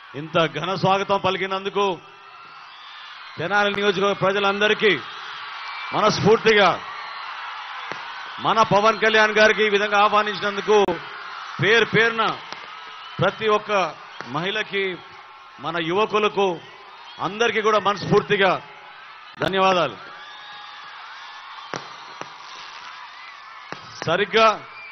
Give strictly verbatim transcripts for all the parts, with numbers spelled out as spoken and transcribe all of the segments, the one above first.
ఇంత ఘన స్వాగతం పలికినందుకు తెనాలి నియోజకవర్గ ప్రజలందరికీ మనస్ఫూర్తిగా మన పవన్ కళ్యాణ్ గారికి ఈ విధంగా ఆహ్వానించినందుకు పేరు పేరున ప్రతి ఒక్క మహిళకి మన యువకులకు అందరికీ కూడా మనస్ఫూర్తిగా ధన్యవాదాలు. సరిగ్గా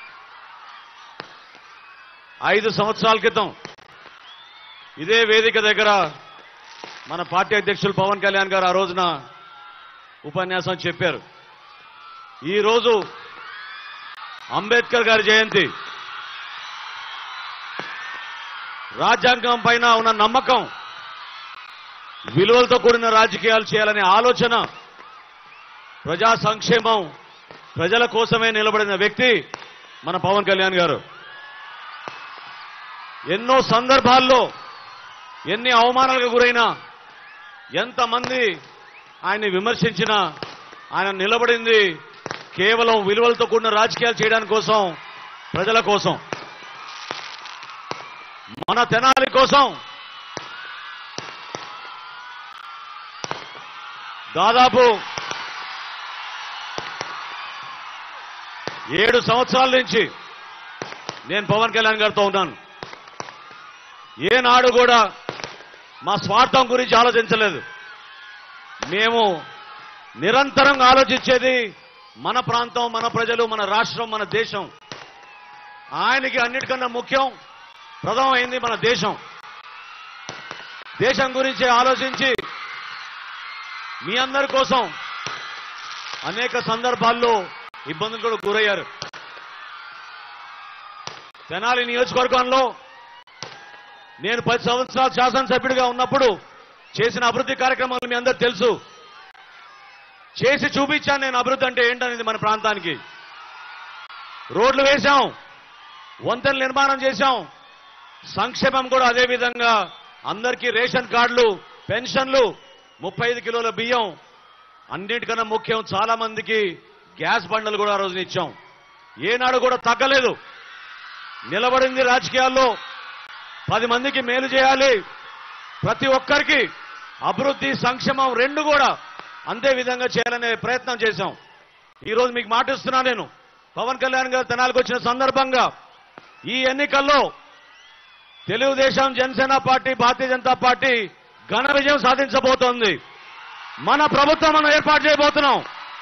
ఐదు సంవత్సరాల క్రితం ఇదే వేదిక దగ్గర మన పార్టీ అధ్యక్షులు పవన్ కళ్యాణ్ గారు ఆ రోజున ఉపన్యాసం చెప్పారు. ఈరోజు అంబేద్కర్ గారి జయంతి. రాజ్యాంగం పైన ఉన్న నమ్మకం, విలువలతో కూడిన రాజకీయాలు చేయాలనే ఆలోచన, ప్రజా సంక్షేమం, ప్రజల కోసమే నిలబడిన వ్యక్తి మన పవన్ కళ్యాణ్ గారు. ఎన్నో సందర్భాల్లో ఎన్ని అవమానాలకు గురైనా, ఎంతమంది ఆయన్ని విమర్శించినా ఆయన నిలబడింది కేవలం విలువలతో కూడిన రాజకీయాలు చేయడానికి కోసం, ప్రజల కోసం, మన తెనాలి కోసం. దాదాపు ఏడు సంవత్సరాల నుంచి నేను పవన్ కళ్యాణ్ గారితో ఉన్నాను. ఏనాడు కూడా మా స్వార్థం గురించి ఆలోచించలేదు. మేము నిరంతరం ఆలోచించేది మన ప్రాంతం, మన ప్రజలు, మన రాష్ట్రం, మన దేశం. ఆయనకి అన్నిటికన్నా ముఖ్యం, ప్రథమమైంది మన దేశం. దేశం గురించి ఆలోచించి మీ అందరి కోసం అనేక సందర్భాల్లో ఇబ్బందులు కూడా గురయ్యారు. తెనాలి నియోజకవర్గంలో నేను పది సంవత్సరాలు శాసనసభ్యుడిగా ఉన్నప్పుడు చేసిన అభివృద్ధి కార్యక్రమాలు మీ అందరూ తెలుసు. చేసి చూపించాను నేను అభివృద్ధి అంటే ఏంటనేది మన ప్రాంతానికి. రోడ్లు వేశాం, వంతెనలు నిర్మాణం చేశాం, సంక్షేమం కూడా అదే విధంగా అందరికీ రేషన్ కార్డులు, పెన్షన్లు, ముప్పై ఐదు కిలోల బియ్యం, అన్నిటికన్నా ముఖ్యం చాలా మందికి గ్యాస్ బండలు కూడా ఆ రోజున ఇచ్చాం. ఏనాడు కూడా తగ్గలేదు. నిలబడింది రాజకీయాల్లో పది మందికి మేలు చేయాలి, ప్రతి ఒక్కరికి అభివృద్ధి, సంక్షేమం రెండు కూడా అంతే విధంగా చేయాలనే ప్రయత్నం చేశాం. ఈరోజు మీకు మాటిస్తున్నా, నేను పవన్ కళ్యాణ్ గారు తెనాలికి వచ్చిన సందర్భంగా ఈ ఎన్నికల్లో తెలుగుదేశం, జనసేన పార్టీ, భారతీయ జనతా పార్టీ ఘన విజయం సాధించబోతోంది. మన ప్రభుత్వం మనం ఏర్పాటు చేయబోతున్నాం.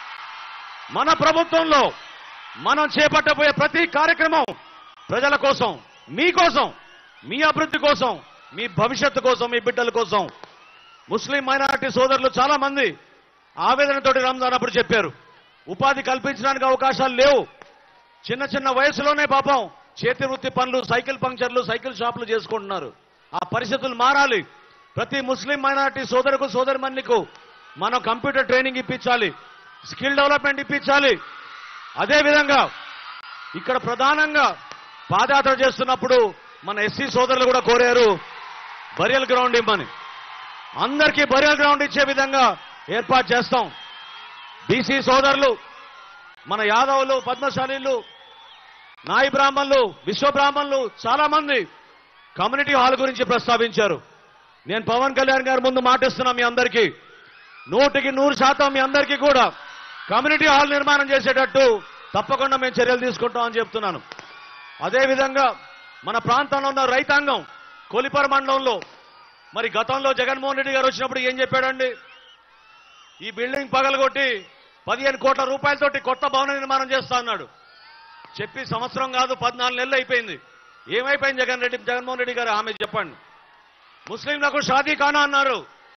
మన ప్రభుత్వంలో మనం చేపట్టబోయే ప్రతి కార్యక్రమం ప్రజల కోసం, మీకోసం, మీ అభివృద్ధి కోసం, మీ భవిష్యత్తు కోసం, మీ బిడ్డల కోసం. ముస్లిం మైనారిటీ సోదరులు చాలా మంది ఆవేదనతోటి రంజాన్ అప్పుడు చెప్పారు, ఉపాధి కల్పించడానికి అవకాశాలు లేవు. చిన్న చిన్న వయసులోనే పాపం చేతి వృత్తి పనులు, సైకిల్ పంక్చర్లు, సైకిల్ షాపులు చేసుకుంటున్నారు. ఆ పరిస్థితులు మారాలి. ప్రతి ముస్లిం మైనారిటీ సోదరుకు, సోదరిమణికు మనం కంప్యూటర్ ట్రైనింగ్ ఇప్పించాలి, స్కిల్ డెవలప్మెంట్ ఇప్పించాలి. అదేవిధంగా ఇక్కడ ప్రధానంగా పాదయాత్ర చేస్తున్నప్పుడు మన ఎస్సీ సోదరులు కూడా కోరారు బరియల్ గ్రౌండ్ ఇవ్వమని. అందరికీ బరియల్ గ్రౌండ్ ఇచ్చే విధంగా ఏర్పాటు చేస్తాం. బీసీ సోదరులు, మన యాదవులు, పద్మశాలీలు, నాయి బ్రాహ్మణులు, విశ్వ బ్రాహ్మణులు చాలా మంది కమ్యూనిటీ హాల్ గురించి ప్రస్తావించారు. నేను పవన్ కళ్యాణ్ గారి ముందు మాటిస్తున్నా, మీ అందరికీ నూటికి నూరు శాతం మీ అందరికీ కూడా కమ్యూనిటీ హాల్ నిర్మాణం చేసేటట్టు తప్పకుండా మేము చర్యలు తీసుకుంటామని చెప్తున్నాను. అదేవిధంగా మన ప్రాంతంలో ఉన్న రైతాంగం, కొలిపర మండలంలో మరి గతంలో జగన్మోహన్ రెడ్డి గారు వచ్చినప్పుడు ఏం చెప్పాడండి, ఈ బిల్డింగ్ పగలగొట్టి పదిహేను కోట్ల రూపాయలతోటి కొత్త భవన నిర్మాణం చేస్తా అన్నాడు. చెప్పి సంవత్సరం కాదు, పద్నాలుగు నెలలు అయిపోయింది. ఏమైపోయింది జగన్ రెడ్డి జగన్మోహన్ రెడ్డి గారు ఆమె చెప్పండి. ముస్లింలకు షాదీ ఖానా అన్నారు,